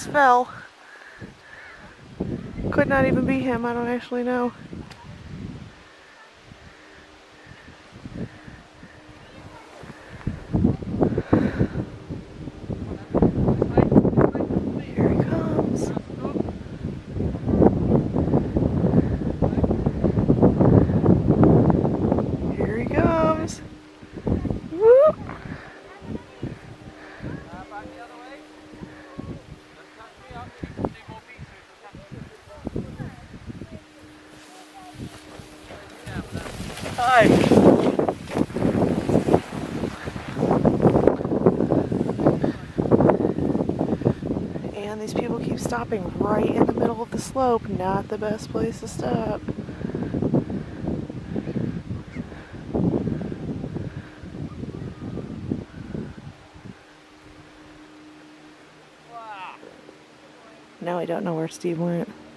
just fell. Could not even be him, I don't actually know. Here he comes. Here he comes. Whoop. Hi. And these people keep stopping right in the middle of the slope. Not the best place to stop. Now I don't know where Steve went.